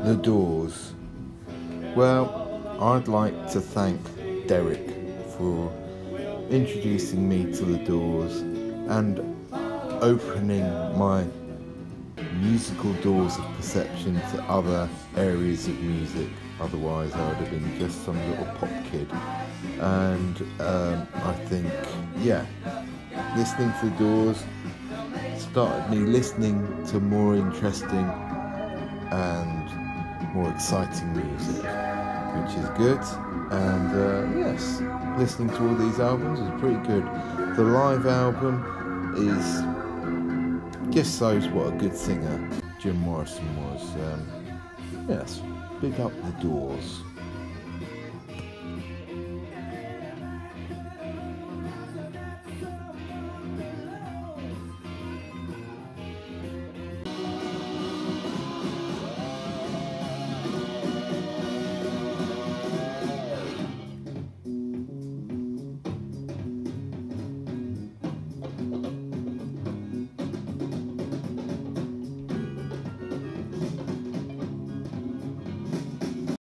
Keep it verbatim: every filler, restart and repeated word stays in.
The Doors. Well, I'd like to thank Derek for introducing me to The Doors and opening my musical doors of perception to other areas of music. Otherwise I would have been just some little pop kid. And um, I think, yeah, listening to The Doors started me listening to more interesting and more exciting music, which is good. And uh, yes, listening to all these albums is pretty good. The live album is just shows what a good singer Jim Morrison was. Um, yes, big up The Doors.